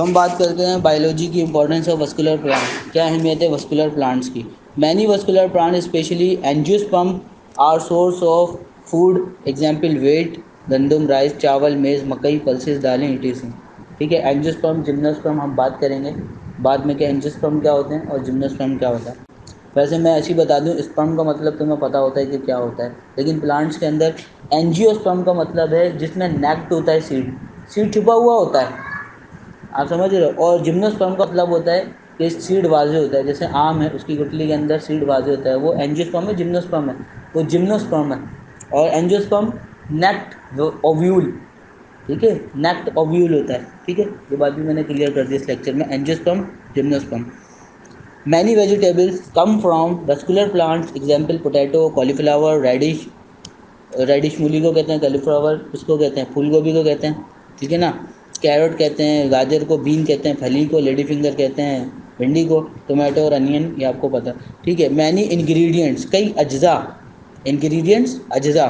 तो हम बात करते हैं बायोलॉजी की इंपॉर्टेंस ऑफ वस्कुलर प्लांट। क्या अहमियत है वस्कुलर प्लांट्स की। Many vascular plant specially angiosperm are source of food, example wheat, गंदम, राइस, चावल, मेज़, मकई, पल्सेस, दालें, ईटीसी। ठीक है, एंजियोस्पर्म, जिम्नोस्पर्म हम बात करेंगे बाद में, क्या एंजियोस्पर्म क्या होते हैं और जिम्नोस्पर्म क्या होता है। वैसे मैं ऐसी बता दूं, स्पर्म का मतलब तुम्हें पता होता है कि क्या होता है, लेकिन प्लांट्स के अंदर एंजियोस्पर्म का मतलब है जिसमें नेक्ट होता है, सीड सीड छुपा हुआ होता है, आप समझ रहे हो। और जिम्नोस्पर्म का मतलब होता है कि सीड वाजे होता है, जैसे आम है उसकी गुठली के अंदर सीड वाजे होता है, वो एंजियोस्पर्म है, जिम्नोस्पर्म है, वो जिम्नोस्पर्म है। और एंजियोस्पर्म नेक्ट ओव्यूल, ठीक है, नेक्ट ओव्यूल होता है। ठीक है, ये बात भी मैंने क्लियर कर दी इस लेक्चर में, angiosperm, gymnosperm. Many vegetables come from vascular plants, example potato, cauliflower, radish, radish मूली को कहते हैं, कॉलीफ्लावर इसको कहते हैं, फूल गोभी को कहते हैं, ठीक है ना, कैरेट कहते हैं, गाजर को बीन कहते हैं, फली को लेडी फिंगर कहते हैं, भिंडी को टोमेटो और अनियन, ये आपको पता, ठीक है। मैनी इंग्रेडिएंट्स, कई अज्जा, इंग्रेडिएंट्स अज्जा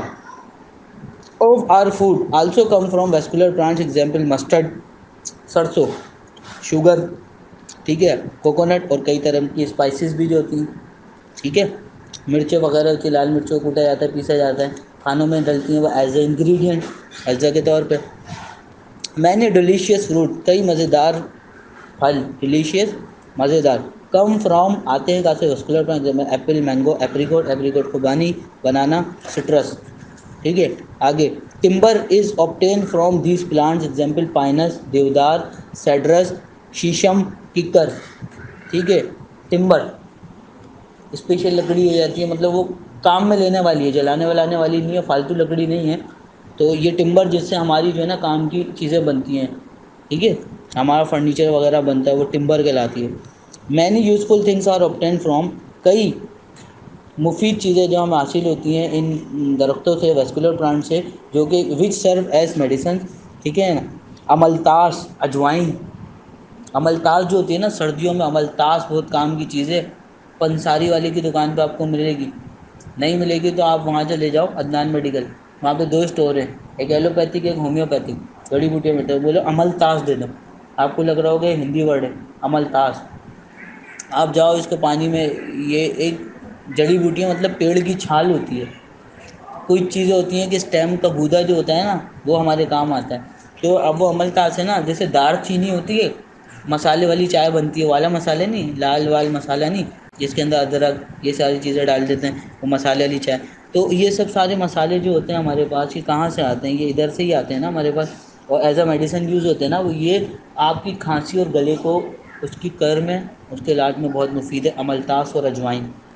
of are food also come from vascular plants, example mustard, सरसों, शुगर, ठीक है, कोकोनट, और कई तरह की स्पाइसेस भी जो होती हैं, ठीक है, मिर्चें वगैरह की, लाल मिर्चों को कूटा जाता है, पीसा जाता है, खानों में डलती हैं वो एज ए इंग्रेडिएंट, एजा के तौर पे। मैंने डिलीशियस फ्रूट, कई मज़ेदार फल, डिलीशियस मज़ेदार, कम फ्रॉम आते हैं कहाँ से, वस्कुलर प्लांट, जैसे एप्पल, मैंगो, एप्रीकोट, एप्रीकोट खुबानी, बनाना, सिट्रस, ठीक है। आगे, timber is obtain from these plants, example pinus, देवदार, सेड्रस, शीशम, किकर, ठीक है। टिम्बर स्पेशल लकड़ी हो जाती है, मतलब वो काम में लेने वाली है, जलाने वलाने वाली नहीं है, फालतू लकड़ी नहीं है। तो ये टिम्बर जिससे हमारी जो है ना काम की चीज़ें बनती हैं, ठीक है, हमारा फर्नीचर वगैरह बनता है, वो टिम्बर कहलाती है। Many useful things are obtain from, कई मुफीद चीज़ें जो हमें हासिल होती हैं इन दरख्तों से, वेस्कुलर प्लांट से, जो कि विच सर्व एज मेडिसन, ठीक है ना। अमलतास, अजवाइन, अमलतास जो होती है ना, सर्दियों में अमलतास बहुत काम की चीज़ है, पंसारी वाले की दुकान पे आपको मिलेगी, नहीं मिलेगी तो आप वहाँ चले जाओ अदनान मेडिकल, वहाँ पे दो स्टोर हैं, एक एलोपैथिक एक होम्योपैथिक, जड़ी बूटियाँ मिलते हैं, बोलो अमलतास दे दो, आपको लग रहा होगा हिंदी वर्ड है अमलतास, आप जाओ इसको पानी में, ये एक जड़ी बूटियाँ मतलब पेड़ की छाल होती है, कुछ चीज़ें होती हैं कि स्टेम का गूदा जो होता है ना वो हमारे काम आता है। तो अब वो अमलतास है ना, जैसे दार चीनी होती है, मसाले वाली चाय बनती है, वाला मसाले नहीं, लाल वाल मसाला नहीं, जिसके अंदर अदरक ये सारी चीज़ें डाल देते हैं, वो मसाले वाली चाय। तो ये सब सारे मसाले जो होते हैं हमारे पास, ये कहाँ से आते हैं, ये इधर से ही आते हैं ना हमारे पास, और एज अ मेडिसिन यूज़ होते हैं ना वो, ये आपकी खांसी और गले को उसकी कर में, उसके इलाज में बहुत मुफीद है, अमलतास और अजवाइन।